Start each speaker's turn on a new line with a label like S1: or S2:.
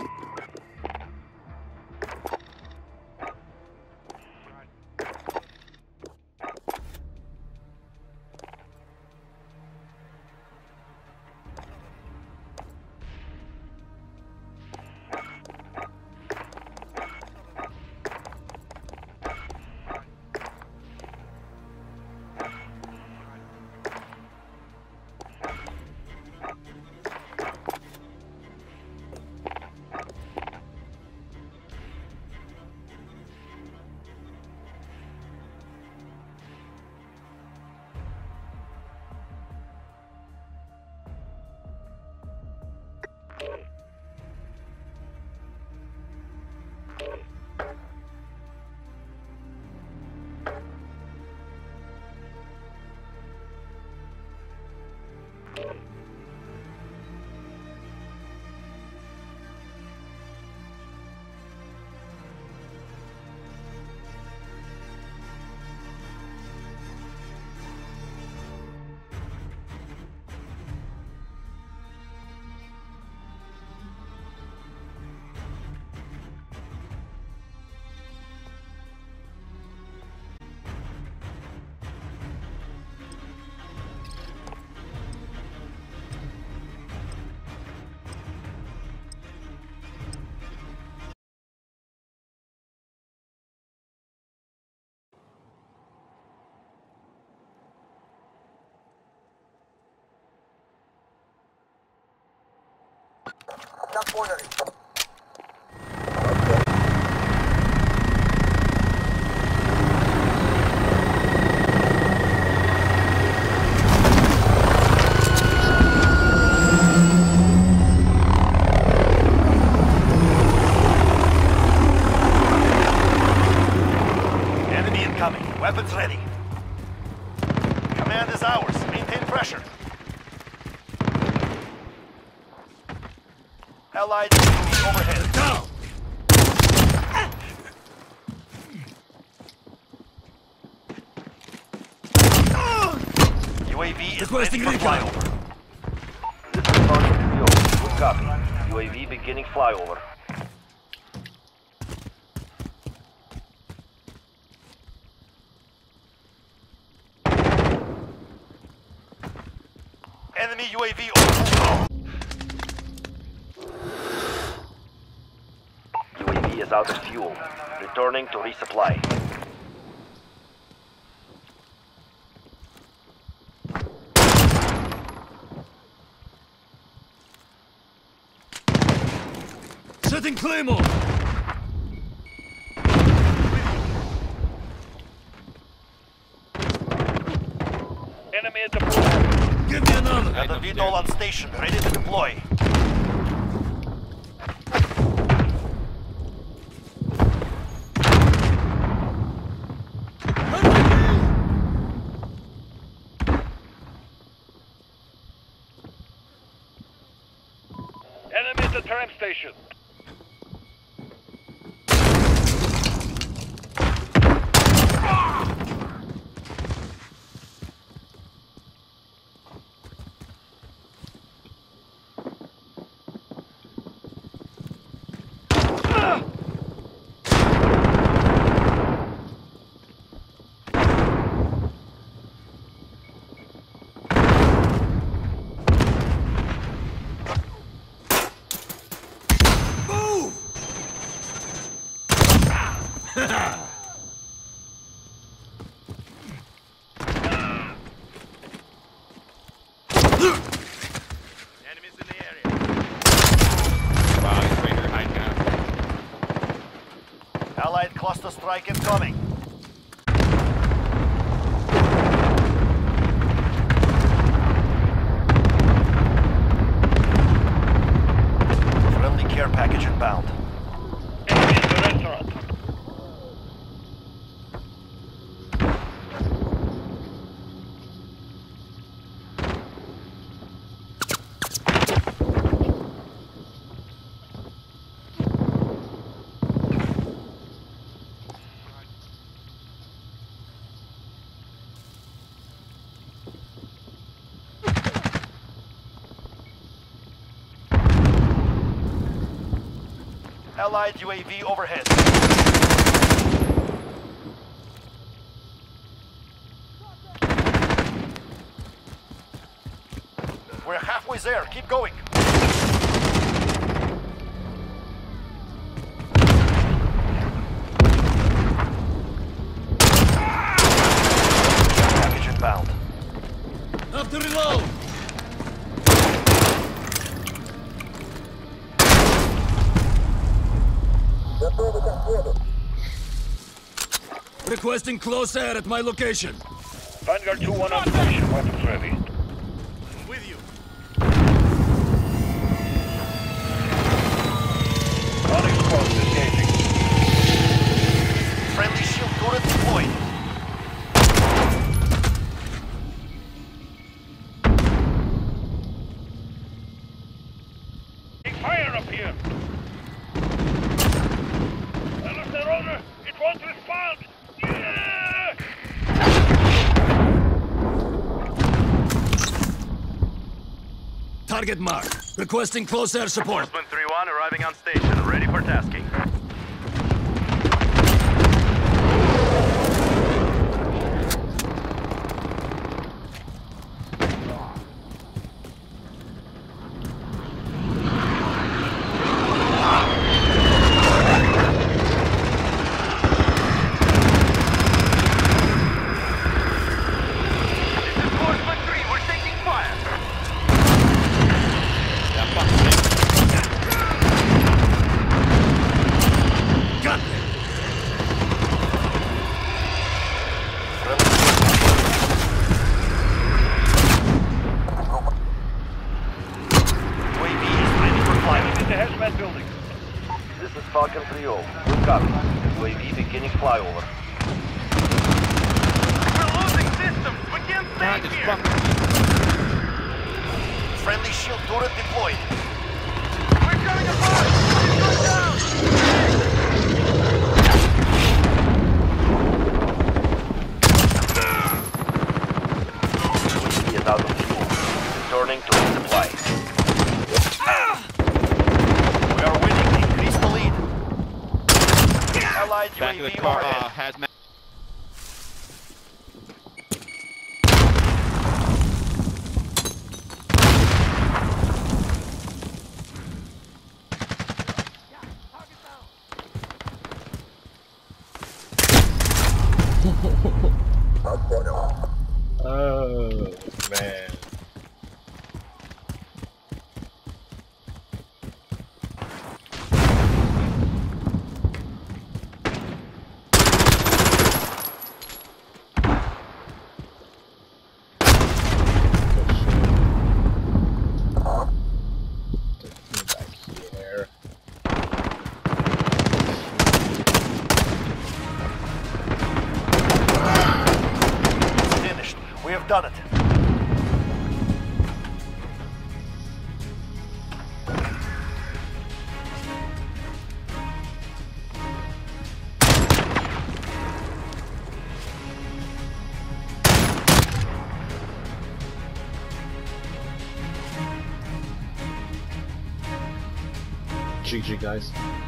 S1: Not ordering.
S2: Enemy incoming. Weapons ready. Command is ours. Maintain pressure. Allied overhead. Down! UAV is ready for flyover.
S3: This is Sergeant Fuel. Good copy. UAV beginning flyover.
S2: Enemy UAV overhead.
S3: UAV is out of fuel. Returning to resupply.
S4: Setting Claymore!
S5: Enemy at the border.
S4: Give me another!
S2: Got the VTOL on station, ready to deploy.
S5: Enemy at the tram station.
S2: Enemies in the area.
S6: Raider high cap.
S2: Allied cluster strike incoming. Friendly care package inbound.
S5: Enemy at the restaurant.
S2: Allied UAV overhead. We're halfway there. Keep going. Package inbound.
S4: Have to reload! Requesting close air at my location.
S5: Vanguard 2-1 on station. Weapons ready.
S4: With you.
S5: Onyx post engaging.
S2: Friendly shield turret deployed.
S5: Big fire up here. Alistair Rotor, it won't respond. Yeah!
S4: Target marked. Requesting close air support.
S7: 3-1 arriving on station, ready for tasking. This is Horseman 3, we're taking fire.
S4: Got them.
S2: UAV is ready for flight.
S5: In the hazmat building.
S3: This is Falcon 3-0. Good copy. UAV beginning flyover.
S7: We're losing systems, we can't stay here.
S2: Friendly shield turret deployed.
S7: We're coming apart. Go down.
S3: UAV is out of fuel. Returning to resupply.
S2: We are winning. Increase the lead. Allied
S6: Back of the
S2: UAV
S6: car,
S2: overhead.
S6: hazmat.
S8: Oh, man. Back here.
S2: Finished. We have done it.
S8: GG, guys.